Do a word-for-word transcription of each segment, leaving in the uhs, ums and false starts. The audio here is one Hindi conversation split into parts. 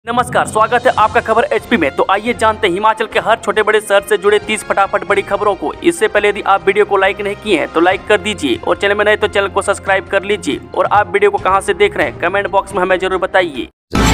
नमस्कार, स्वागत है आपका खबर एचपी में। तो आइए जानते हैं हिमाचल के हर छोटे बड़े शहर से जुड़े तीस फटाफट बड़ी खबरों को। इससे पहले यदि आप वीडियो को लाइक नहीं किए हैं तो लाइक कर दीजिए और चैनल में नए तो चैनल को सब्सक्राइब कर लीजिए। और आप वीडियो को कहां से देख रहे हैं कमेंट बॉक्स में हमें जरूर बताइए।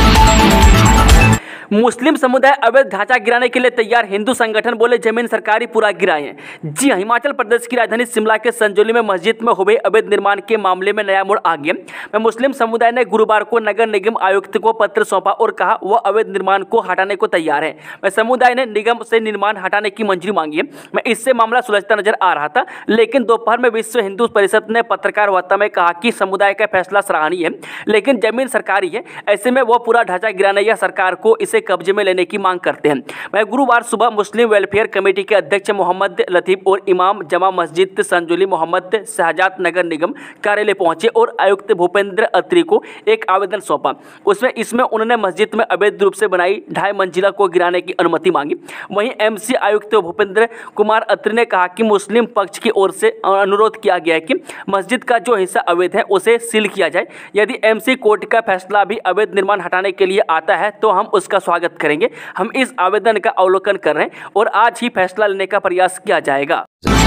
मुस्लिम समुदाय अवैध ढांचा गिराने के लिए तैयार, हिंदू संगठन बोले जमीन सरकारी पूरा गिराएं। जी हां, हिमाचल प्रदेश की राजधानी शिमला के संजौली में मस्जिद में हुए अवैध निर्माण के मामले में नया मोड़ आ गया। मैं मुस्लिम समुदाय ने गुरुवार को नगर निगम आयुक्त को पत्र सौंपा और कहा वह अवैध निर्माण को हटाने को तैयार है। मैं समुदाय ने निगम से निर्माण हटाने की मंजूरी मांगी है। मैं इससे मामला सुलझता नजर आ रहा था, लेकिन दोपहर में विश्व हिंदू परिषद ने पत्रकार वार्ता में कहा कि समुदाय का फैसला सराहनीय है, लेकिन जमीन सरकारी है, ऐसे में वह पूरा ढांचा गिराने या सरकार को इसे कब्जे में लेने की मांग करते हैं। मैं गुरुवार सुबह मुस्लिम वेलफेयर कमेटी के अध्यक्ष मोहम्मद लतीफ और इमाम जमा मस्जिद संजौली मोहम्मद शहजाद नगर निगम कार्यालय पहुंचे और आयुक्त भूपेंद्र अत्री को एक आवेदन सौंपा। उसमें इसमें उन्होंने मस्जिद में अवैध रूप से बनाई ढाई मंजिला को गिराने की अनुमति मांगी। वहीं एमसी आयुक्त भूपेंद्र कुमार अत्री ने कहा कि मुस्लिम पक्ष की ओर से अनुरोध किया गया है कि मस्जिद का जो हिस्सा अवैध है उसे सील किया जाए। यदि एमसी कोर्ट का फैसला भी अवैध निर्माण हटाने के लिए आता है तो हम उसका स्वागत करेंगे। हम इस आवेदन का अवलोकन कर रहे हैं और आज ही फैसला लेने का प्रयास किया जाएगा।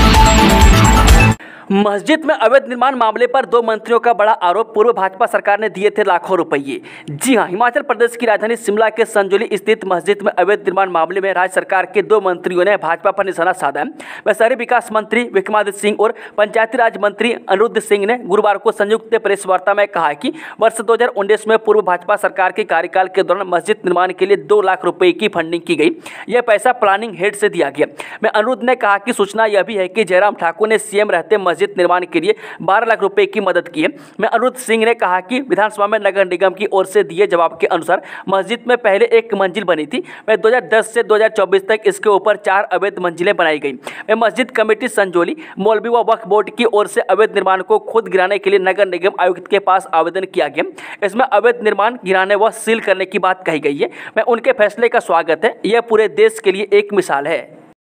मस्जिद में अवैध निर्माण मामले पर दो मंत्रियों का बड़ा आरोप, पूर्व भाजपा सरकार ने दिए थे लाखों रुपये। जी हां, हिमाचल प्रदेश की राजधानी शिमला के संजौली स्थित मस्जिद में अवैध निर्माण मामले में राज्य सरकार के दो मंत्रियों ने भाजपा पर निशाना साधा है। वह शहरी विकास मंत्री विक्रमादित्य सिंह और पंचायती राज मंत्री अनिरुद्ध सिंह ने गुरुवार को संयुक्त प्रेस वार्ता में कहा कि वर्ष दो हजार उन्नीस में पूर्व भाजपा सरकार के कार्यकाल के दौरान मस्जिद निर्माण के लिए दो लाख रुपये की फंडिंग की गई। यह पैसा प्लानिंग हेड से दिया गया। मैं अनिरुद्ध ने कहा कि सूचना यह भी है कि जयराम ठाकुर ने सीएम रहते मस्जिद निर्माण के लिए बारह लाख रुपए की मदद की है। मैं अनिरुद्ध सिंह ने कहा कि विधानसभा में नगर निगम की ओर से दिए जवाब के अनुसार मस्जिद में पहले एक मंजिल बनी थी। मैं दो हजार दस से दो हजार चौबीस तक इसके ऊपर चार अवैध मंजिलें बनाई गई। मैं मस्जिद कमेटी संजौली मौलवी व वक्फ बोर्ड की ओर से अवैध निर्माण को खुद गिराने के लिए नगर निगम आयुक्त के पास आवेदन किया गया। इसमें अवैध निर्माण गिराने व सील करने की बात कही गई है। मैं उनके फैसले का स्वागत है। यह पूरे देश के लिए एक मिसाल है।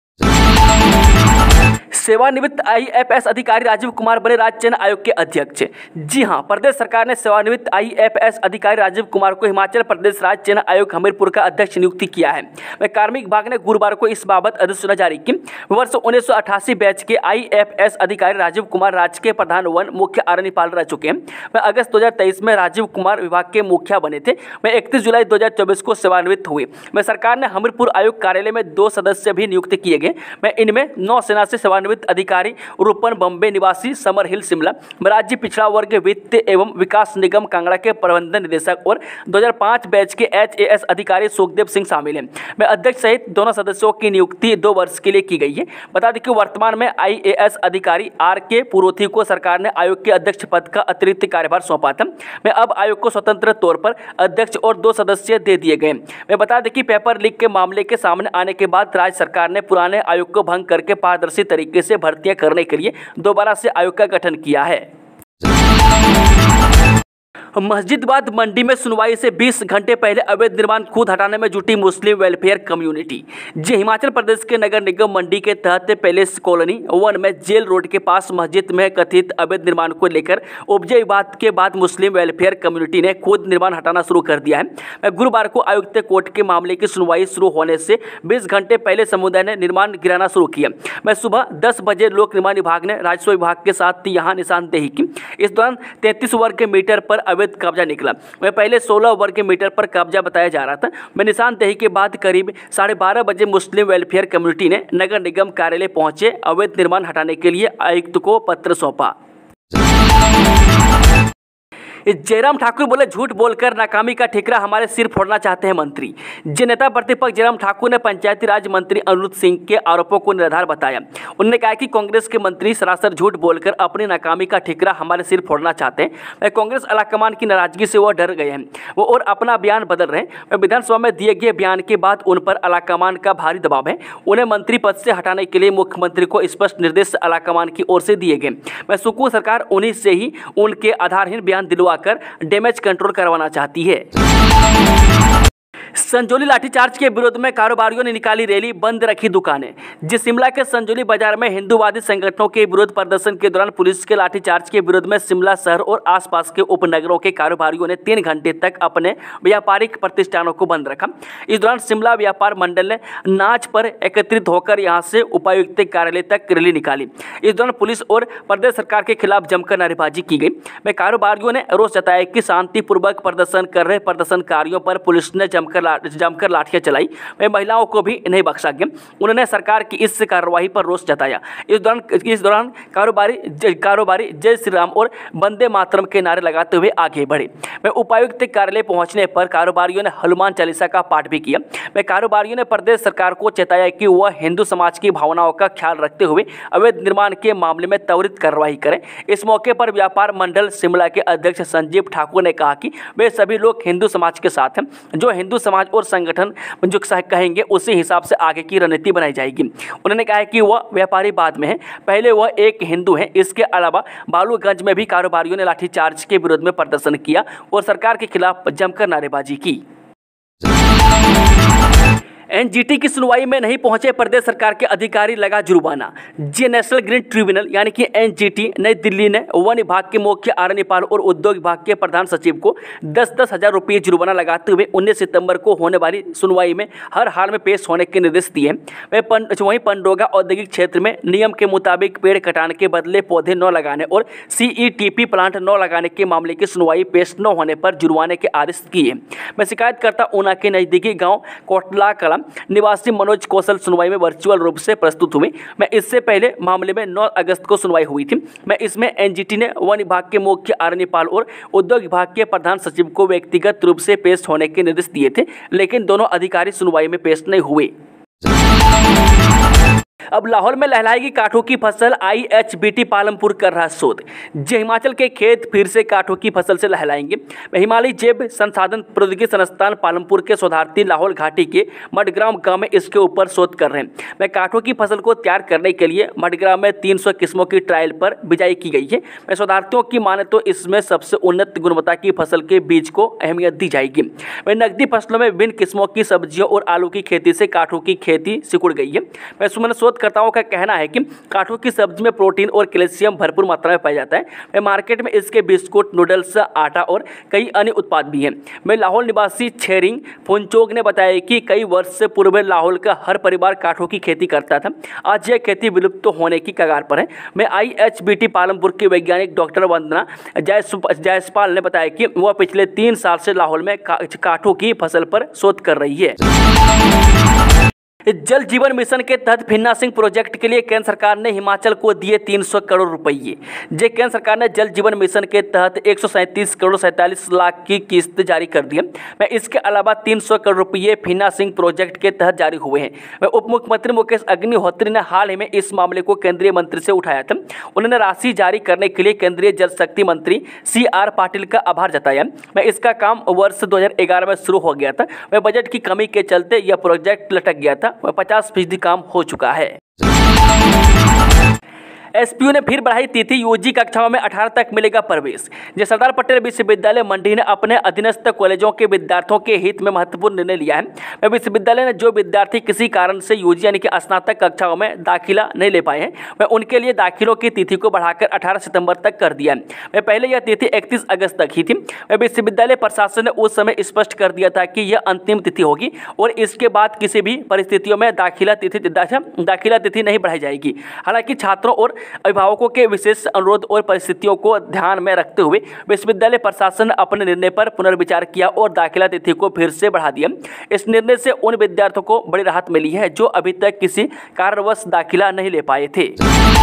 सेवानिवृत्त आईएफएस अधिकारी राजीव कुमार बने राज्य चयन आयोग के अध्यक्ष। जी हां, प्रदेश सरकार ने सेवानिवृत्त आईएफएस अधिकारी राजीव कुमार को हिमाचल प्रदेश राज्य चयन आयोग हमीरपुर का अध्यक्ष नियुक्ति किया है। वह कार्मिक विभाग ने गुरुवार को इस बाबत अधिसूचना जारी की। वर्ष उन्नीस सौ अठासी बैच के आईएफएस अधिकारी राजीव कुमार राज्य के प्रधान वन मुख्य अरण्यपाल रह चुके हैं। वह अगस्त दो हजार तेईस में राजीव कुमार विभाग के मुखिया बने थे। वह इकतीस जुलाई दो हजार चौबीस को सेवानिवृत्त हुए। वह सरकार ने हमीरपुर आयोग कार्यालय में दो सदस्य भी नियुक्त किए गए। मैं इनमें नौसेना से सेवानिवृत्त अधिकारी रूपन बम्बे निवासी समर हिल शिमला, राज्य पिछड़ा वर्ग वित्त एवं विकास निगम कांगड़ा के प्रबंधन निदेशक और दो हजार पाँच बैच के एचएएस अधिकारी सुखदेव सिंह शामिल हैं। मैं अध्यक्ष सहित दोनों सदस्यों की नियुक्ति दो वर्ष के लिए की गई है। बता दें कि वर्तमान में आईएएस अधिकारी आर के पुरोहित को सरकार ने आयोग के अध्यक्ष पद का अतिरिक्त कार्यभार सौंपा था। मैं अब आयोग को स्वतंत्र तौर पर अध्यक्ष और दो सदस्य दे दिए गए। मैं बता दें कि पेपर लीक के मामले के सामने आने के बाद राज्य सरकार ने पुराने आयोग को भंग करके पारदर्शी तरीके से भर्तियां करने के लिए दोबारा से आयोग का गठन किया है। मस्जिदबाद मंडी में सुनवाई से बीस घंटे पहले अवैध निर्माण खुद हटाने में जुटी मुस्लिम वेलफेयर कम्युनिटी। जी, हिमाचल प्रदेश के नगर निगम मंडी के तहत पैलेस कॉलोनी वन में जेल रोड के पास मस्जिद में कथित अवैध निर्माण को लेकर उपजे विवाद के बाद मुस्लिम वेलफेयर कम्युनिटी ने खुद निर्माण हटाना शुरू कर दिया है। गुरुवार को आयुक्त कोर्ट के मामले की सुनवाई शुरू होने से बीस घंटे पहले समुदाय ने निर्माण गिराना शुरू किया। मैं सुबह दस बजे लोक निर्माण विभाग ने राजस्व विभाग के साथ यहाँ निशानदेही की। इस दौरान तैंतीस वर्ग मीटर पर अवैध कब्जा निकला। मैं पहले सोलह वर्ग मीटर पर कब्जा बताया जा रहा था। मैं निशानदेही के बाद करीब साढ़े बारह बजे मुस्लिम वेलफेयर कम्युनिटी ने नगर निगम कार्यालय पहुंचे अवैध निर्माण हटाने के लिए आयुक्त को पत्र सौंपा। जयराम ठाकुर बोले झूठ बोलकर नाकामी का ठिकरा हमारे सिर फोड़ना चाहते हैं मंत्री। जे नेता प्रतिपक्ष जयराम ठाकुर ने पंचायती राज मंत्री अनिरुद्ध सिंह के आरोपों को निराधार बताया। उन्होंने कहा कि कांग्रेस के मंत्री सरासर झूठ बोलकर अपनी नाकामी का ठिकरा हमारे सिर फोड़ना चाहते हैं। कांग्रेस आलाकमान की नाराजगी से वो डर गए हैं, वो और अपना बयान बदल रहे हैं। विधानसभा में दिए गए बयान के बाद उन पर आलाकमान का भारी दबाव है। उन्हें मंत्री पद से हटाने के लिए मुख्यमंत्री को स्पष्ट निर्देश आलाकमान की ओर से दिए गए। मैं सुकून सरकार उन्हीं से ही उनके आधारहीन बयान दिलवा कर डैमेज कंट्रोल करवाना चाहती है। संजौली लाठीचार्ज के विरोध में कारोबारियों ने निकाली रैली, बंद रखी दुकानें। जिस शिमला के संजौली बाजार में हिंदूवादी संगठनों के विरोध प्रदर्शन के दौरान पुलिस के लाठीचार्ज के विरोध में शिमला शहर और आसपास के उपनगरों के कारोबारियों ने तीन घंटे तक अपने व्यापारिक प्रतिष्ठानों को बंद रखा। इस दौरान शिमला व्यापार मंडल ने नाच पर एकत्रित होकर यहां से उपायुक्त कार्यालय तक रैली निकाली। इस दौरान पुलिस और प्रदेश सरकार के खिलाफ जमकर नारेबाजी की गई। में कारोबारियों ने रोष जताया कि शांतिपूर्वक प्रदर्शन कर रहे प्रदर्शनकारियों पर पुलिस ने जमकर जमकर लाठियां चलाई। वे महिलाओं को भी नहीं बख्शा गया। उन्होंने सरकार की इस कार्रवाई पर रोष जताया। इस दौरान इस दौरान कारोबारी कारोबारी जय श्री राम और वंदे मातरम के नारे लगाते हुए आगे बढ़े। वे उपायुक्त कार्यालय पहुंचने पर कारोबारियों ने हनुमान चालीसा का पाठ भी किया। वे कारोबारियों ने प्रदेश सरकार को चेताया कि वह हिंदू समाज की भावनाओं का ख्याल रखते हुए अवैध निर्माण के मामले में त्वरित कार्रवाई करें। इस मौके पर व्यापार मंडल शिमला के अध्यक्ष संजीव ठाकुर ने कहा कि वे सभी लोग हिंदू समाज के साथ हैं। जो हिंदू समाज और संगठन जो कहेंगे उसी हिसाब से आगे की रणनीति बनाई जाएगी। उन्होंने कहा कि वह व्यापारी बाद में है, पहले वह एक हिंदू है। इसके अलावा बालूगंज में भी कारोबारियों ने लाठीचार्ज के विरोध में प्रदर्शन किया और सरकार के खिलाफ जमकर नारेबाजी की। एनजीटी की सुनवाई में नहीं पहुंचे प्रदेश सरकार के अधिकारी, लगा जुर्माना। जी नेशनल ग्रीन ट्रिब्यूनल यानी कि एनजीटी नई दिल्ली ने वन विभाग के मुख्य कार्यपाल और उद्योग विभाग के प्रधान सचिव को दस दस हजार रुपये जुर्माना लगाते हुए उन्नीस सितंबर को होने वाली सुनवाई में हर हाल में पेश होने के निर्देश दिए। वहीं पंडोगा औद्योगिक क्षेत्र में नियम के मुताबिक पेड़ कटाने के बदले पौधे न लगाने और सीईटीपी प्लांट न लगाने के मामले की सुनवाई पेश न होने पर जुर्माने के आदेश किए। मैं शिकायतकर्ता ऊना के नजदीकी गाँव कोटला कला निवासी मनोज कौशल सुनवाई में वर्चुअल रूप से प्रस्तुत हुए। मैं इससे पहले मामले में नौ अगस्त को सुनवाई हुई थी। मैं इसमें एनजीटी ने वन विभाग के मुख्य कार्यपाल और उद्योग विभाग के प्रधान सचिव को व्यक्तिगत रूप से पेश होने के निर्देश दिए थे, लेकिन दोनों अधिकारी सुनवाई में पेश नहीं हुए। अब लाहौल में लहलाएगी काठों की फसल, आईएचबीटी पालमपुर कर रहा शोध। जी हिमाचल के खेत फिर से काठों की फसल से लहलाएंगे। हिमालय जैव संसाधन प्रौद्योगिकी संस्थान पालमपुर के शोधार्थी लाहौल घाटी के मडग्राम गांव में इसके ऊपर शोध कर रहे हैं। मैं काठों की फसल को तैयार करने के लिए मडग्राम में तीन सौ किस्मों की ट्रायल पर बिजाई की गई है। मैं शोधार्थियों की माने तो इसमें सबसे उन्नत गुणवत्ता की फसल के बीज को अहमियत दी जाएगी। मैं नकदी फसलों में विभिन्न किस्मों की सब्जियों और आलू की खेती से काठों की खेती सिकुड़ गई है। मैं सुमन शोधकर्ताओं का कहना है कि काठों की सब्जी में प्रोटीन और कैल्शियम भरपूर मात्रा में पाया जाता है। मार्केट में इसके बिस्कुट, नूडल्स, आटा और कई अन्य उत्पाद भी हैं। मैं लाहौल निवासी छेरिंग फोनचोग ने बताया कि कई वर्ष से पूर्व लाहौल का हर परिवार काठों की खेती करता था। आज यह खेती विलुप्त होने की कगार पर है। मैं आईएचबीटी पालमपुर के वैज्ञानिक डॉक्टर वंदना जायसपाल ने बताया कि वह पिछले तीन साल से लाहौल में काठों की फसल पर शोध कर रही है। जल जीवन मिशन के तहत फिन्ना सिंह प्रोजेक्ट के लिए केंद्र सरकार ने हिमाचल को दिए तीन सौ करोड़ रुपये। जे केंद्र सरकार ने जल जीवन मिशन के तहत एक सौ सैंतीस करोड़ सैंतालीस लाख की किस्त जारी कर दी है। मैं इसके अलावा तीन सौ करोड़ रुपये फिन्ना सिंह प्रोजेक्ट के तहत जारी हुए हैं। मैं उप मुख्यमंत्री मुकेश अग्निहोत्री ने हाल ही में इस मामले को केंद्रीय मंत्री से उठाया था। उन्होंने राशि जारी करने के लिए केंद्रीय जल शक्ति मंत्री सी आर पाटिल का आभार जताया। मैं इसका काम वर्ष दो हजार ग्यारह में शुरू हो गया था। मैं बजट की कमी के चलते यह प्रोजेक्ट लटक गया था। पचास फीसदी काम हो चुका है। एसपीयू ने फिर बढ़ाई तिथि, यूजी कक्षाओं में अठारह तक मिलेगा प्रवेश। जय सरदार पटेल विश्वविद्यालय मंडी ने अपने अधीनस्थ कॉलेजों के विद्यार्थियों के हित में महत्वपूर्ण निर्णय लिया है। विश्वविद्यालय ने जो विद्यार्थी किसी कारण से यूजी यानी कि स्नातक कक्षाओं में दाखिला नहीं ले पाए हैं, वह उनके लिए दाखिलों की तिथि को बढ़ाकर अठारह सितंबर तक कर दिया है। वह पहले यह तिथि इकतीस अगस्त तक ही थी। वह विश्वविद्यालय प्रशासन ने उस समय स्पष्ट कर दिया था कि यह अंतिम तिथि होगी और इसके बाद किसी भी परिस्थितियों में दाखिला तिथि दाखिला तिथि नहीं बढ़ाई जाएगी। हालांकि छात्रों और अभिभावकों के विशेष अनुरोध और परिस्थितियों को ध्यान में रखते हुए विश्वविद्यालय प्रशासन ने अपने निर्णय पर पुनर्विचार किया और दाखिला तिथि को फिर से बढ़ा दिया। इस निर्णय से उन विद्यार्थियों को बड़ी राहत मिली है जो अभी तक किसी कारणवश दाखिला नहीं ले पाए थे।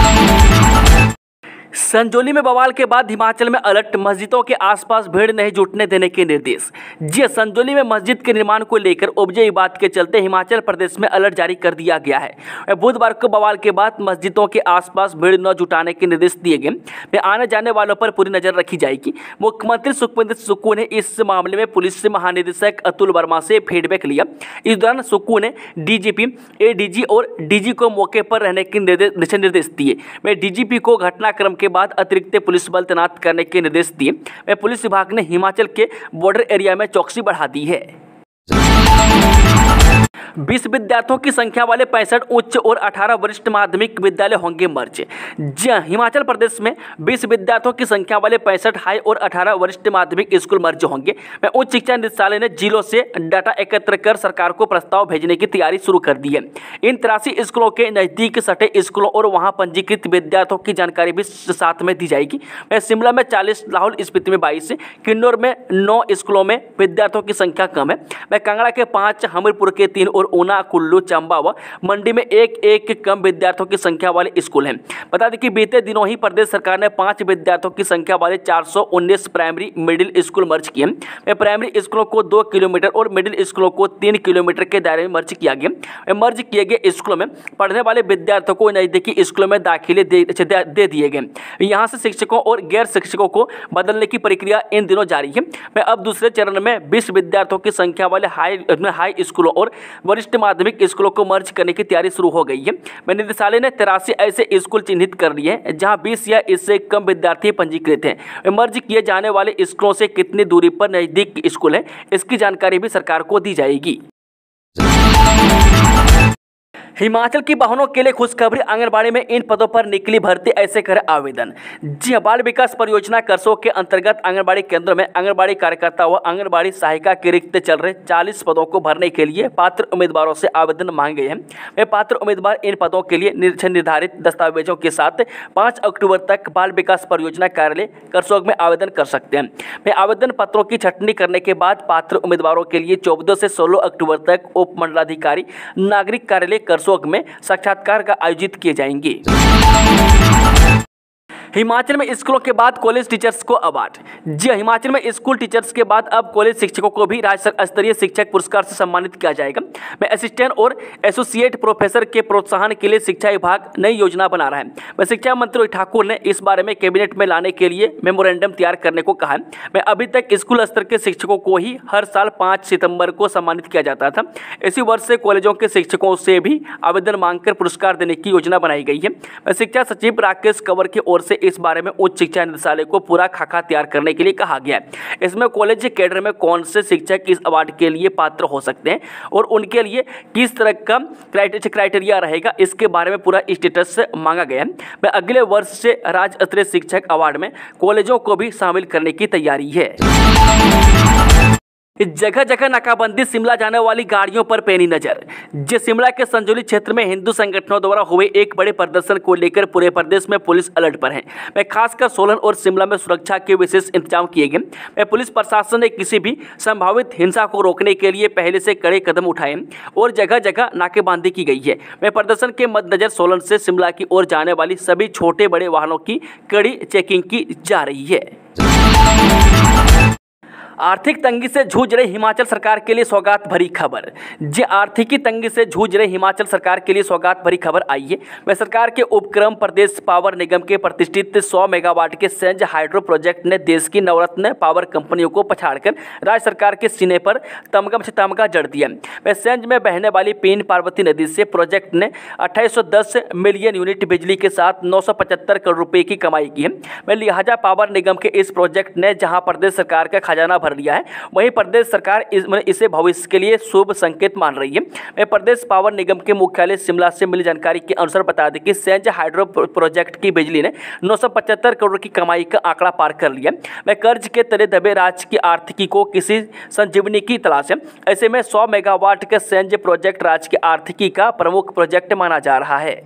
संजौली में बवाल के बाद हिमाचल में अलर्ट, मस्जिदों के आसपास भीड़ नहीं जुटने देने के निर्देश। जी संजौली में मस्जिद के निर्माण को लेकर उपजे विवाद के चलते हिमाचल प्रदेश में अलर्ट जारी कर दिया गया है। बुधवार को बवाल के बाद मस्जिदों के आसपास भीड़ न जुटाने के निर्देश दिए गए। में आने जाने वालों पर पूरी नजर रखी जाएगी। मुख्यमंत्री सुखविंदर सुक्खू ने इस मामले में पुलिस महानिदेशक अतुल वर्मा से फीडबैक लिया। इस दौरान सुक्खू ने डीजीपी, एडीजी और डीजी को मौके पर रहने के दिशा निर्देश दिए। मैं डीजीपी को घटनाक्रम के बाद अतिरिक्त पुलिस बल तैनात करने के निर्देश दिए। पुलिस विभाग ने हिमाचल के बॉर्डर एरिया में चौकसी बढ़ा दी है। बीस विद्यार्थियों की संख्या वाले पैंसठ उच्च और अठारह वरिष्ठ माध्यमिक विद्यालय होंगे मर्ज। जी हां, हिमाचल प्रदेश में बीस विद्यार्थियों की संख्या वाले पैंसठ हाई और अठारह वरिष्ठ माध्यमिक स्कूल मर्ज होंगे। मैं उच्च शिक्षा निदेशालय ने जिलों से डाटा एकत्र कर सरकार को प्रस्ताव भेजने की तैयारी शुरू कर दी है। इन तिरासी स्कूलों के नजदीक सटे स्कूलों और वहां पंजीकृत विद्यार्थियों की जानकारी भी साथ में दी जाएगी। मैं शिमला में चालीस, लाहौल स्पीति में बाईस, किन्नौर में नौ स्कूलों में विद्यार्थियों की संख्या कम है। मैं कांगड़ा के पाँच, हमीरपुर के तीन और ऊना, कुल्लू, चंबा व मंडी में एक एक कम विद्यार्थियों की संख्या वाले स्कूल हैं। बता दें कि बीते दिनों ही प्रदेश सरकार ने पांच विद्यार्थियों की संख्या वाले चार सौ उन्नीस प्राइमरी मिडिल स्कूल मर्ज किए हैं। प्राइमरी स्कूलों को दो किलोमीटर और मिडिल स्कूलों को तीन किलोमीटर के दायरे में मर्ज किया गया। मर्ज किए गए स्कूलों में पढ़ने वाले विद्यार्थियों को नजदीकी स्कूलों में दाखिले दे, दे दिए गए। यहाँ से शिक्षकों और गैर शिक्षकों को बदलने की प्रक्रिया इन दिनों जारी है। मैं अब दूसरे चरण में बीस विद्यार्थियों की संख्या वाले हाई हाई स्कूलों और वरिष्ठ माध्यमिक स्कूलों को मर्ज करने की तैयारी शुरू हो गई है। मैं निदेशालय ने तिरासी ऐसे स्कूल चिन्हित कर लिए हैं जहां बीस या इससे कम विद्यार्थी पंजीकृत हैं। मर्ज किए जाने वाले स्कूलों से कितनी दूरी पर नजदीक स्कूल है, इसकी जानकारी भी सरकार को दी जाएगी। हिमाचल की बहनों के लिए खुशखबरी, आंगनबाड़ी में इन पदों पर निकली भर्ती, ऐसे करे आवेदन। जी हां, बाल विकास परियोजना करसोग के अंतर्गत आंगनबाड़ी केंद्रों में आंगनबाड़ी कार्यकर्ता व आंगनबाड़ी सहायिका के रिक्त चल रहे चालीस पदों को भरने के लिए पात्र उम्मीदवारों से आवेदन मांगे गए हैं। वे पात्र उम्मीदवार इन पदों के लिए निर्धारित दस्तावेजों के साथ पाँच अक्टूबर तक बाल विकास परियोजना कार्यालय करसोग में आवेदन कर सकते हैं। वे आवेदन पत्रों की छटनी करने के बाद पात्र उम्मीदवारों के लिए चौदह से सोलह अक्टूबर तक उप मंडलाधिकारी नागरिक कार्यालय करसोग में साक्षात्कार का आयोजित किए जाएंगे। हिमाचल में स्कूलों के बाद कॉलेज टीचर्स को अवार्ड। जी, हिमाचल में स्कूल टीचर्स के बाद अब कॉलेज शिक्षकों को भी राज्य स्तरीय शिक्षक पुरस्कार से सम्मानित किया जाएगा। मैं असिस्टेंट और एसोसिएट प्रोफेसर के प्रोत्साहन के लिए शिक्षा विभाग नई योजना बना रहा है। मैं शिक्षा मंत्री ठाकुर ने इस बारे में कैबिनेट में लाने के लिए मेमोरेंडम तैयार करने को कहा है। मैं अभी तक स्कूल स्तर के शिक्षकों को ही हर साल पाँच सितंबर को सम्मानित किया जाता था। इसी वर्ष से कॉलेजों के शिक्षकों से भी आवेदन मांगकर पुरस्कार देने की योजना बनाई गई है। मैं शिक्षा सचिव राकेश कंवर की ओर से इस बारे में उच्च शिक्षा निदेशालय को पूरा खाका तैयार करने के लिए कहा गया है। इसमें कॉलेज कैडर में कौन से शिक्षक इस अवार्ड के लिए पात्र हो सकते हैं और उनके लिए किस तरह का क्राइटेरिया रहेगा, इसके बारे में पूरा स्टेटस मांगा गया है। मैं अगले वर्ष से राज्य स्तरीय शिक्षक अवार्ड में कॉलेजों को भी शामिल करने की तैयारी है। जगह जगह नाकाबंदी, शिमला जाने वाली गाड़ियों पर पैनी नजर। जो शिमला के संजौली क्षेत्र में हिंदू संगठनों द्वारा हुए एक बड़े प्रदर्शन को लेकर पूरे प्रदेश में पुलिस अलर्ट पर है। मैं खासकर सोलन और शिमला में सुरक्षा के विशेष इंतजाम किए गए। मैं पुलिस प्रशासन ने किसी भी संभावित हिंसा को रोकने के लिए पहले से कड़े कदम उठाए और जगह जगह नाकेबंदी की गई है। मैं प्रदर्शन के मद्देनजर सोलन से शिमला की ओर जाने वाली सभी छोटे बड़े वाहनों की कड़ी चेकिंग की जा रही है। आर्थिक तंगी से जूझ रही हिमाचल सरकार के लिए सौगात भरी खबर। जी, आर्थिकी तंगी से जूझ रही हिमाचल सरकार के लिए सौगात भरी खबर आई है। वह सरकार के उपक्रम प्रदेश पावर निगम के प्रतिष्ठित सौ मेगावाट के सेंज हाइड्रो प्रोजेक्ट ने देश की नवरत्न पावर कंपनियों को पछाड़कर राज्य सरकार के सीने पर तमगा से तमगा जड़ दिया। वह सेंज में बहने वाली पीन पार्वती नदी से प्रोजेक्ट ने अट्ठाईस सौ दस मिलियन यूनिट बिजली के साथ नौ सौ पचहत्तर करोड़ रुपए की कमाई की है। वह लिहाजा पावर निगम के इस प्रोजेक्ट ने जहां प्रदेश सरकार का खजाना लिया है, वहीं प्रदेश सरकार इस, इसे भविष्य के लिए शुभ संकेत मान रही है। मैं प्रदेश पावर निगम के मुख्यालय शिमला से मिली जानकारी के अनुसार बता दें कि सेंज हाइड्रो प्रोजेक्ट की बिजली ने नौ सौ पचहत्तर करोड़ की कमाई का आंकड़ा पार कर लिया। मैं कर्ज के तले दबे राज्य की आर्थिकी को किसी संजीवनी की तलाश है। ऐसे में सौ मेगावाट के सेंज प्रोजेक्ट राज्य की आर्थिकी का प्रमुख प्रोजेक्ट माना जा रहा है।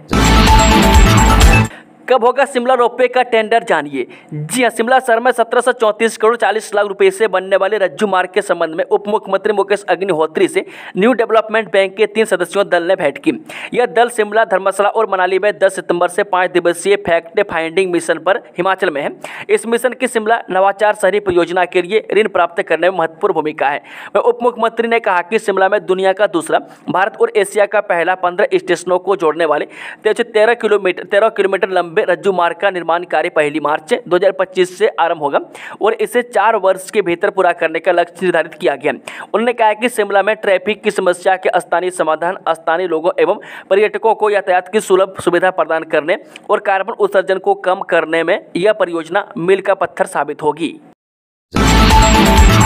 कब होगा शिमला रोपवे का टेंडर, जानिए। जी हां, शिमला शहर में सत्रह सौ चौंतीस करोड़ चालीस लाख रुपए से बनने वाले रज्जू मार्ग के संबंध में उप मुख्यमंत्री मुकेश अग्निहोत्री से न्यू डेवलपमेंट बैंक के तीन सदस्यों दल ने भेंट की। यह दल शिमला, धर्मशाला और मनाली में दस सितंबर से पाँच दिवसीय फैक्ट फाइंडिंग मिशन पर हिमाचल में है। इस मिशन की शिमला नवाचार शहरी परियोजना के लिए ऋण प्राप्त करने में महत्वपूर्ण भूमिका है। वह उप मुख्यमंत्री ने कहा कि शिमला में दुनिया का दूसरा, भारत और एशिया का पहला पंद्रह स्टेशनों को जोड़ने वाले तेरह किलोमीटर तेरह किलोमीटर लंबे रज्जू मार्ग का निर्माण कार्य पहली मार्च दो हज़ार पच्चीस से आरंभ होगा और इसे चार वर्ष के भीतर पूरा करने का लक्ष्य निर्धारित किया गया। उन्होंने कहा कि शिमला में ट्रैफिक की समस्या के स्थानीय समाधान, स्थानीय लोगों एवं पर्यटकों को यातायात की सुलभ सुविधा प्रदान करने और कार्बन उत्सर्जन को कम करने में यह परियोजना मील का पत्थर साबित होगी।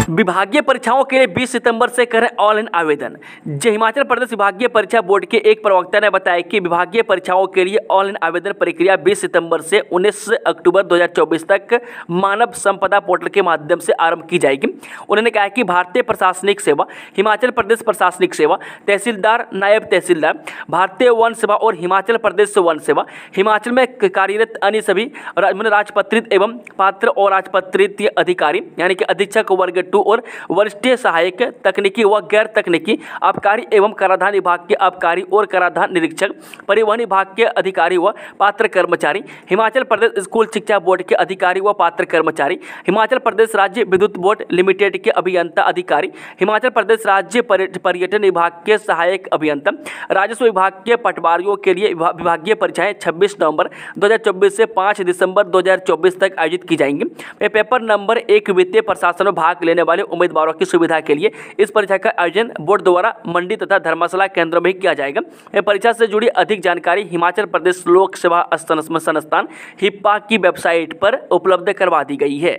विभागीय परीक्षाओं के लिए बीस सितंबर से करें ऑनलाइन आवेदन। जे हिमाचल प्रदेश विभागीय परीक्षा बोर्ड के एक प्रवक्ता ने बताया कि विभागीय परीक्षाओं के लिए ऑनलाइन आवेदन प्रक्रिया बीस सितंबर से उन्नीस अक्टूबर दो हज़ार चौबीस तक मानव संपदा पोर्टल के माध्यम से आरंभ की जाएगी। उन्होंने कहा कि भारतीय प्रशासनिक सेवा, हिमाचल प्रदेश प्रशासनिक सेवा, तहसीलदार, नायब तहसीलदार, भारतीय वन सेवा और हिमाचल प्रदेश वन सेवा, हिमाचल में कार्यरत अन्य सभी राजपत्रित एवं पात्र और राजपत्रित अधिकारी यानी कि अधीक्षक वर्ग टू और वरिष्ठ सहायक तकनीकी व गैर तकनीकी आबकारी एवं कराधान विभाग के आबकारी और कराधान निरीक्षक, परिवहन विभाग के अधिकारी व पात्र कर्मचारी, हिमाचल प्रदेश स्कूल शिक्षा बोर्ड के अधिकारी व पात्र कर्मचारी, हिमाचल प्रदेश राज्य विद्युत बोर्ड लिमिटेड के अभियंता अधिकारी, हिमाचल प्रदेश राज्य पर्यटन विभाग के सहायक अभियंता, राजस्व विभाग के पटवारियों के लिए विभागीय परीक्षाएं छब्बीस नवंबर दो हज़ार चौबीस से पाँच दिसंबर दो हज़ार चौबीस तक आयोजित की जाएंगी। पेपर नंबर एक वित्तीय प्रशासन में भाग लेने वाले उम्मीदवारों की सुविधा के लिए इस परीक्षा का आयोजन बोर्ड द्वारा मंडी तथा धर्मशाला केंद्रों में किया जाएगा। परीक्षा से जुड़ी अधिक जानकारी हिमाचल प्रदेश लोक सेवा संस्थान हिप्पा की वेबसाइट पर उपलब्ध करवा दी गई है।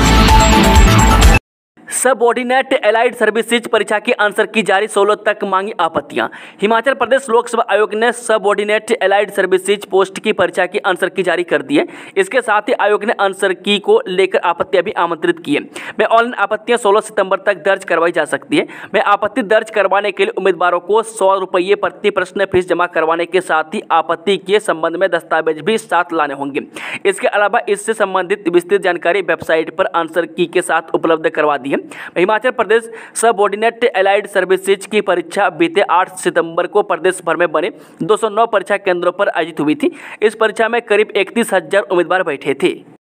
सबऑर्डिनेट एलाइड सर्विसेज परीक्षा के आंसर की जारी सोलह तक मांगी आपत्तियां। हिमाचल प्रदेश लोक सेवा आयोग ने सबऑर्डिनेट एलाइड सर्विसेज पोस्ट की परीक्षा की आंसर की जारी कर दी है। इसके साथ ही आयोग ने आंसर की को लेकर आपत्तियां भी आमंत्रित की है। में ऑनलाइन आपत्तियां सोलह सितंबर तक दर्ज करवाई जा सकती है। में आपत्ति दर्ज करवाने के लिए उम्मीदवारों को सौ रुपये प्रति प्रश्न फीस जमा करवाने के साथ ही आपत्ति के संबंध में दस्तावेज भी साथ लाने होंगे। इसके अलावा इससे संबंधित विस्तृत जानकारी वेबसाइट पर आंसर की के साथ उपलब्ध करवा दी है। Himachal Pradesh subordinate allied services की परीक्षा बीते आठ सितंबर को प्रदेश भर में बने दो सौ नौ परीक्षा केंद्रों पर आयोजित हुई थी। इस परीक्षा में करीब इकतीस हजार उम्मीदवार बैठे थे।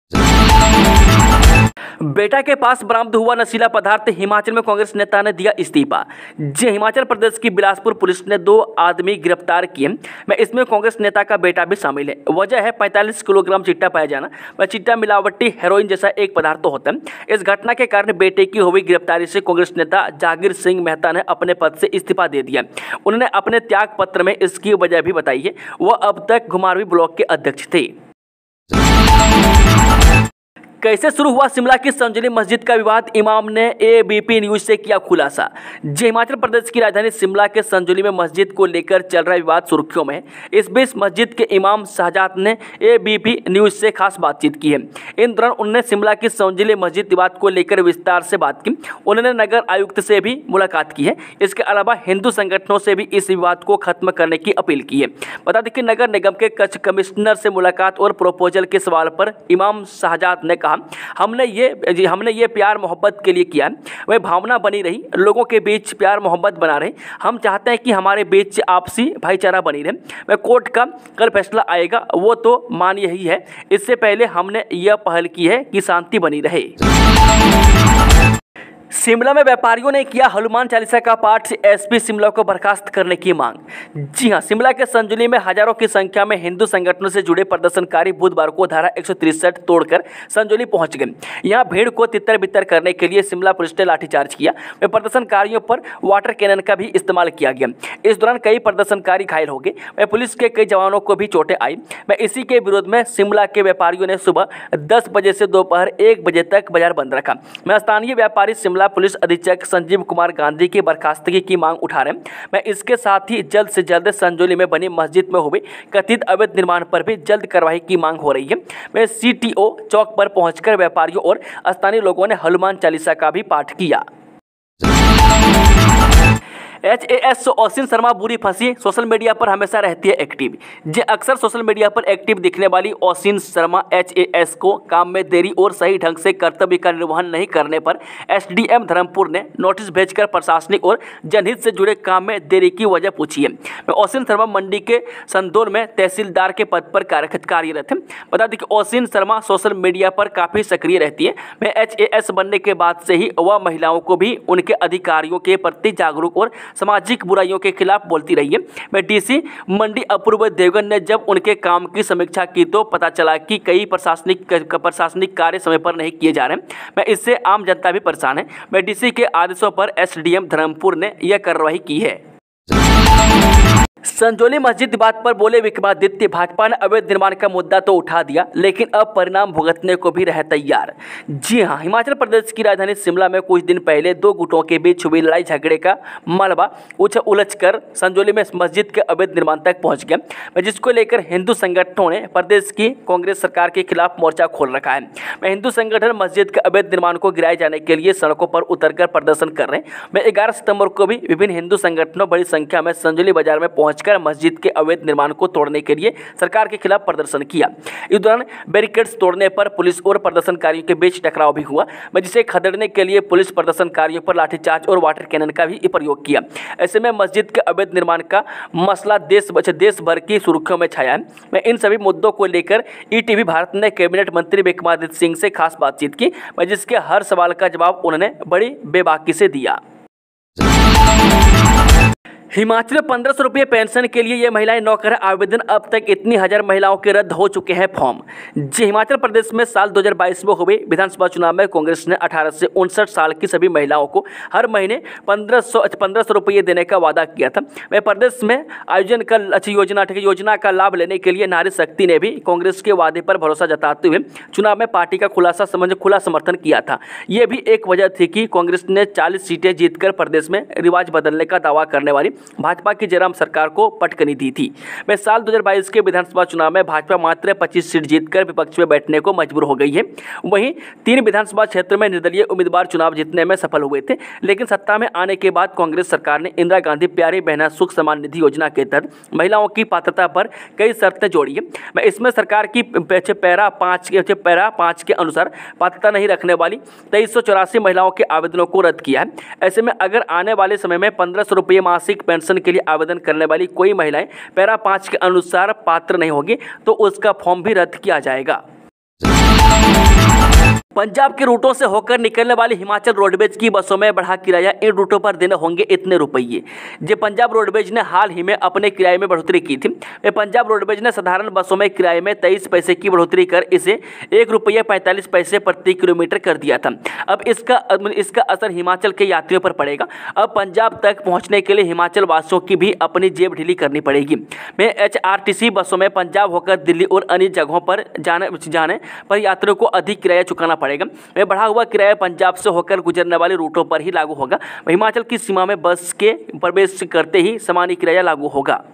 बेटा के पास बरामद हुआ नशीला पदार्थ, हिमाचल में कांग्रेस नेता ने दिया इस्तीफा। जी हिमाचल प्रदेश की बिलासपुर पुलिस ने दो आदमी गिरफ्तार किए। मैं इसमें कांग्रेस नेता का बेटा भी शामिल है। वजह है पैंतालीस किलोग्राम चिट्टा पाया जाना। वह चिट्टा मिलावटी हेरोइन जैसा एक पदार्थ होता है। इस घटना के कारण बेटे की हुई गिरफ्तारी से कांग्रेस नेता जागीर सिंह मेहता ने अपने पद से इस्तीफा दे दिया। उन्होंने अपने त्याग पत्र में इसकी वजह भी बताई है। वह अब तक घुमारवीं ब्लॉक के अध्यक्ष थे। कैसे शुरू हुआ शिमला की संजली मस्जिद का विवाद, इमाम ने एबीपी न्यूज से किया खुलासा। जी हिमाचल प्रदेश की राजधानी शिमला के संजली में मस्जिद को लेकर चल रहा विवाद सुर्खियों में है। इस बीच मस्जिद के इमाम शहजाद ने एबीपी न्यूज से खास बातचीत की है। इन दौरान उन्होंने शिमला की संजली मस्जिद विवाद को लेकर विस्तार से बात की। उन्होंने नगर आयुक्त से भी मुलाकात की है। इसके अलावा हिंदू संगठनों से भी इस विवाद को खत्म करने की अपील की है। बता दें कि नगर निगम के कच्छ कमिश्नर से मुलाकात और प्रपोजल के सवाल पर इमाम शहजाद ने कहा, हमने ये जी हमने ये प्यार मोहब्बत के लिए किया। वह भावना बनी रही, लोगों के बीच प्यार मोहब्बत बना रहे। हम चाहते हैं कि हमारे बीच आपसी भाईचारा बनी रहे। वह कोर्ट का कल फैसला आएगा, वो तो मान यही है। इससे पहले हमने यह पहल की है कि शांति बनी रहे। शिमला में व्यापारियों ने किया हनुमान चालीसा का पाठ, एसपी शिमला को बर्खास्त करने की मांग। जी हां, शिमला के संजली में हजारों की संख्या में हिंदू संगठनों से जुड़े प्रदर्शनकारी बुधवार को धारा एक सौ तिरसठ तोड़कर संजली पहुंच गए। यहां भीड़ को तितर बितर करने के लिए शिमला पुलिस ने लाठीचार्ज किया। वे प्रदर्शनकारियों पर वाटर कैनन का भी इस्तेमाल किया गया। इस दौरान कई प्रदर्शनकारी घायल हो गए। वे पुलिस के कई जवानों को भी चोटें आई। मैं इसी के विरोध में शिमला के व्यापारियों ने सुबह दस बजे से दोपहर एक बजे तक बाजार बंद रखा। मैं स्थानीय व्यापारी शिमला पुलिस अधीक्षक संजीव कुमार गांधी की बर्खास्तगी की मांग उठा रहे हैं। मैं इसके साथ ही जल्द से जल्द संजौली में बनी मस्जिद में हुए कथित अवैध निर्माण पर भी जल्द कार्रवाई की मांग हो रही है। मैं सीटीओ चौक पर पहुंचकर व्यापारियों और स्थानीय लोगों ने हनुमान चालीसा का भी पाठ किया। H A S Oshin Sharma बुरी फंसी, सोशल मीडिया पर हमेशा रहती है एक्टिव। जे अक्सर सोशल मीडिया पर एक्टिव दिखने वाली Oshin Sharma H A S को काम में देरी और सही ढंग से कर्तव्य का निर्वहन नहीं करने पर एस डी एम धर्मपुर ने नोटिस भेजकर प्रशासनिक और जनहित से जुड़े काम में देरी की वजह पूछी है। ओसिन शर्मा मंडी के संदौर में तहसीलदार के पद पर कार्यरत है। बता दें कि ओसिन शर्मा सोशल मीडिया पर काफ़ी सक्रिय रहती है। मैं एच ए एस बनने के बाद से ही वह महिलाओं को भी उनके अधिकारियों के प्रति जागरूक और सामाजिक बुराइयों के खिलाफ बोलती रही है। मैं डीसी मंडी अपूर्व देवगन ने जब उनके काम की समीक्षा की तो पता चला कि कई प्रशासनिक प्रशासनिक कार्य समय पर नहीं किए जा रहे। मैं इससे आम जनता भी परेशान है। मैं डीसी के आदेशों पर एसडीएम धर्मपुर ने यह कार्रवाई की है। संजौली मस्जिद विवाद पर बोले विक्रमादित्य, भाजपा ने अवैध निर्माण का मुद्दा तो उठा दिया लेकिन अब परिणाम भुगतने को भी रहे तैयार। जी हां, हिमाचल प्रदेश की राजधानी शिमला में कुछ दिन पहले दो गुटों के बीच हुई लड़ाई झगड़े का मलबा उलझकर संजौली में मस्जिद के अवैध निर्माण तक पहुंच गया, जिसको लेकर हिंदू संगठनों ने प्रदेश की कांग्रेस सरकार के खिलाफ मोर्चा खोल रखा है। हिंदू संगठन मस्जिद के अवैध निर्माण को गिराए जाने के लिए सड़कों पर उतरकर प्रदर्शन कर रहे हैं। मैं ग्यारह सितंबर को भी विभिन्न हिंदू संगठनों बड़ी संख्या में संजौली बाजार में पहुंचकर मस्जिद के अवैध निर्माण को तोड़ने के लिए सरकार के खिलाफ प्रदर्शन किया। इस दौरान बैरिकेड्स तोड़ने पर पुलिस और प्रदर्शनकारियों के बीच टकराव भी हुआ, जिसे खदेड़ने के लिए पुलिस प्रदर्शनकारियों पर लाठीचार्ज और वाटर कैनन का भी प्रयोग किया। ऐसे में मस्जिद के अवैध निर्माण का मसला देश देश भर की सुर्खियों में छाया है। मैं इन सभी मुद्दों को लेकर ईटीवी भारत ने कैबिनेट मंत्री विक्रमादित्य सिंह से खास बातचीत की, जिसके हर सवाल का जवाब उन्होंने बड़ी बेबाकी से दिया। हिमाचल में पंद्रह सौ रुपये पेंशन के लिए ये महिलाएं नौ कर आवेदन, अब तक इतनी हजार महिलाओं के रद्द हो चुके हैं फॉर्म। जी, हिमाचल प्रदेश में साल दो हज़ार बाईस में हुए विधानसभा चुनाव में कांग्रेस ने अठारह से उनसठ साल की सभी महिलाओं को हर महीने पंद्रह सौ पंद्रह सौ रुपये देने का वादा किया था। वह प्रदेश में आयोजन कर अच्छी योजना योजना का लाभ लेने के लिए नारी शक्ति ने भी कांग्रेस के वादे पर भरोसा जताते हुए चुनाव में पार्टी का खुलासा समझ खुला समर्थन किया था। ये भी एक वजह थी कि कांग्रेस ने चालीस सीटें जीतकर प्रदेश में रिवाज बदलने का दावा करने वाली भाजपा की जयराम सरकार को पटकनी दी थी। वह साल दो हज़ार बाईस के विधानसभा चुनाव में भाजपा मात्र पच्चीस सीट जीतकर विपक्ष में बैठने को मजबूर हो गई है। वहीं तीन विधानसभा क्षेत्र में निर्दलीय उम्मीदवार चुनाव जीतने में सफल हुए थे, लेकिन सत्ता में आने के बाद कांग्रेस सरकार ने इंदिरा गांधी प्यारी बहना सुख सम्मान निधि योजना के तहत महिलाओं की पात्रता पर कई शर्तें जोड़ी है। इसमें सरकार की पैरा पाँच के पैरा पाँच के अनुसार पात्रता नहीं रखने वाली तेईस सौ चौरासी महिलाओं के आवेदनों को रद्द किया है। ऐसे में अगर आने वाले समय में पंद्रह सौ रुपये मासिक पेंशन के लिए आवेदन करने वाली कोई महिलाएं पैरा पाँच के अनुसार पात्र नहीं होगी तो उसका फॉर्म भी रद्द किया जाएगा। पंजाब के रूटों से होकर निकलने वाली हिमाचल रोडवेज की बसों में बढ़ा किराया, इन रूटों पर देने होंगे इतने रुपये। जो पंजाब रोडवेज ने हाल ही में अपने किराए में बढ़ोतरी की थी। वे पंजाब रोडवेज ने साधारण बसों में किराए में तेईस पैसे की बढ़ोतरी कर इसे एक रुपये पैंतालीस पैसे प्रति किलोमीटर कर दिया था। अब इसका इसका असर हिमाचल के यात्रियों पर पड़ेगा। अब पंजाब तक पहुँचने के लिए हिमाचल वासियों की भी अपनी जेब ढीली करनी पड़ेगी। मैं एच आर टी सी बसों में पंजाब होकर दिल्ली और अन्य जगहों पर जाने जाने पर यात्रियों को अधिक किराया चुकाना पड़ेगा। वह बढ़ा हुआ किराया पंजाब से होकर गुजरने वाले रूटों पर ही लागू होगा। हिमाचल की सीमा में बस के प्रवेश करते ही सामान्य किराया लागू होगा।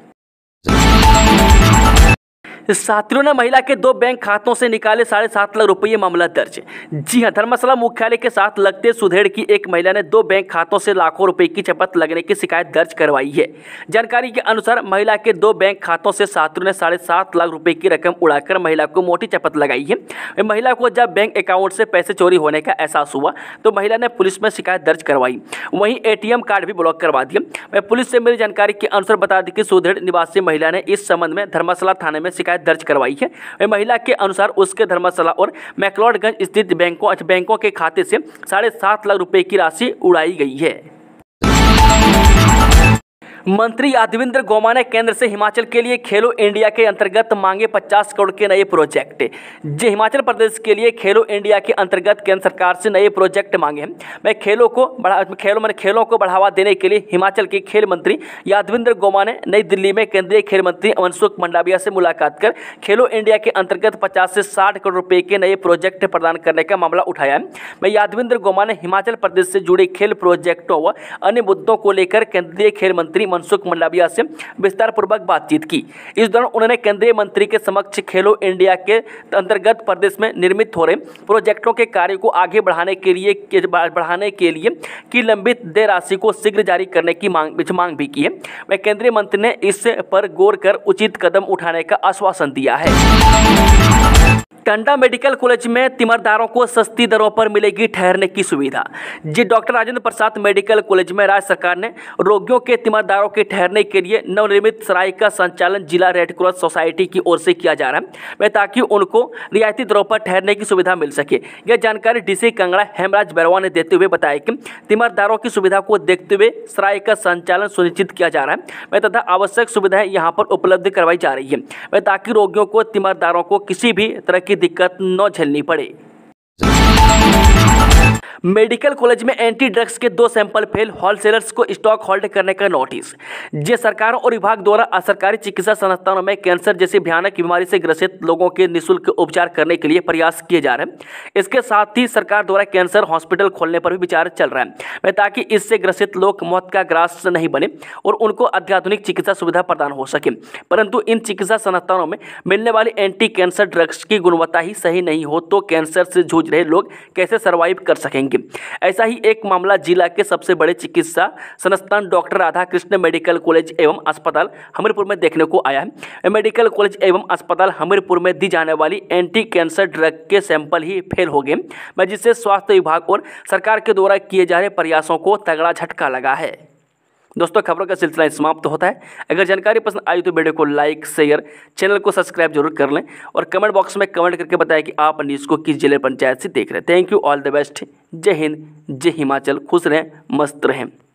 छात्रों ने महिला के दो बैंक खातों से निकाले साढ़े सात लाख रुपये, मामला दर्ज। जी हां, धर्मशाला मुख्यालय के साथ लगते सुधेड़ की एक महिला ने दो बैंक खातों से लाखों रुपए की चपत लगने की शिकायत दर्ज करवाई है। जानकारी के अनुसार महिला के दो बैंक खातों से छात्रों ने साढ़े सात लाख रुपए की रकम उड़ाकर महिला को मोटी चपत लगाई है। महिला को जब बैंक अकाउंट से पैसे चोरी होने का एहसास हुआ तो महिला ने पुलिस में शिकायत दर्ज करवाई। वहीं एटीएम कार्ड भी ब्लॉक करवा दिया। पुलिस से मिली जानकारी के अनुसार बता दी कि सुधेड़ निवासी महिला ने इस संबंध में धर्मशाला थाने में शिकायत दर्ज करवाई है। महिला के अनुसार उसके धर्मशाला और मैक्लोडगंज स्थित बैंकों बैंकों के खाते से साढ़े सात लाख रुपए की राशि उड़ाई गई है। मंत्री यादविंद्र गोमा ने केंद्र से हिमाचल के लिए खेलो इंडिया के अंतर्गत मांगे पचास करोड़ के नए प्रोजेक्ट। जो हिमाचल प्रदेश के लिए खेलो इंडिया के अंतर्गत केंद्र सरकार से नए प्रोजेक्ट मांगे हैं। मैं खेलों को बढ़ा खेलों में खेलों को बढ़ावा देने के लिए हिमाचल के खेल मंत्री यादविंद्र गोमा ने नई दिल्ली में केंद्रीय खेल मंत्री मनसुख मंडाविया से मुलाकात कर खेलो इंडिया के अंतर्गत पचास से साठ करोड़ रुपए के नए प्रोजेक्ट प्रदान करने का मामला उठाया है। मैं यादविंद्र गोमा ने हिमाचल प्रदेश से जुड़े खेल प्रोजेक्टों व अन्य मुद्दों को लेकर केंद्रीय खेल मंत्री मनसुख मंडाविया से विस्तार पूर्वक बातचीत की। इस दौरान उन्होंने केंद्रीय मंत्री के समक्ष खेलो इंडिया के अंतर्गत प्रदेश में निर्मित हो रहे प्रोजेक्टों के कार्य को आगे बढ़ाने के लिए बढ़ाने के लिए की लंबित देय राशि को शीघ्र जारी करने की मांग मांग भी की है। वह केंद्रीय मंत्री ने इस पर गौर कर उचित कदम उठाने का आश्वासन दिया है। टांडा मेडिकल कॉलेज में तीमारदारों को सस्ती दरों पर मिलेगी ठहरने की सुविधा। जी, doctor Rajendra Prasad medical college में राज्य सरकार ने रोगियों के तीमारदारों के ठहरने के लिए नवनिर्मित सराय का संचालन जिला रेड क्रॉस सोसाइटी की ओर से किया जा रहा है, ताकि उनको रियायती दरों पर ठहरने की सुविधा मिल सके। यह जानकारी डीसी कांगड़ा हेमराज बैरवा ने देते हुए बताया कि तीमारदारों की सुविधा को देखते हुए सराय का संचालन सुनिश्चित किया जा रहा है तथा आवश्यक सुविधाएं यहाँ पर उपलब्ध करवाई जा रही है, ताकि रोगियों को तीमारदारों को किसी भी तरह की दिक्कत न झेलनी पड़े। मेडिकल कॉलेज में एंटी ड्रग्स के दो सैंपल फेल, होलसेलर्स को स्टॉक होल्ड करने का नोटिस। जे सरकारों और विभाग द्वारा असरकारी चिकित्सा संस्थानों में कैंसर जैसी भयानक बीमारी से ग्रसित लोगों के निःशुल्क उपचार करने के लिए प्रयास किए जा रहे हैं। इसके साथ ही सरकार द्वारा कैंसर हॉस्पिटल खोलने पर भी विचार चल रहा है, ताकि इससे ग्रसित लोग मौत का ग्रास नहीं बने और उनको अत्याधुनिक चिकित्सा सुविधा प्रदान हो सके। परंतु इन चिकित्सा संस्थानों में मिलने वाली एंटी कैंसर ड्रग्स की गुणवत्ता ही सही नहीं हो तो कैंसर से जूझ रहे लोग कैसे सर्वाइव कर सकेंगे। ऐसा ही एक मामला जिला के सबसे बड़े चिकित्सा संस्थान doctor Radha Krishna medical college एवं अस्पताल हमीरपुर में देखने को आया है। मेडिकल कॉलेज एवं अस्पताल हमीरपुर में दी जाने वाली एंटी कैंसर ड्रग के सैंपल ही फेल हो गए, जिससे स्वास्थ्य विभाग और सरकार के द्वारा किए जा रहे प्रयासों को तगड़ा झटका लगा है। दोस्तों, खबरों का सिलसिला समाप्त होता है। अगर जानकारी पसंद आई तो वीडियो को लाइक, शेयर, चैनल को सब्सक्राइब जरूर कर लें और कमेंट बॉक्स में कमेंट करके बताएं कि आप न्यूज़ को किस जिले पंचायत से देख रहे हैं। Thank you, all the best. जय हिंद, जय हिमाचल। खुश रहें, मस्त रहें।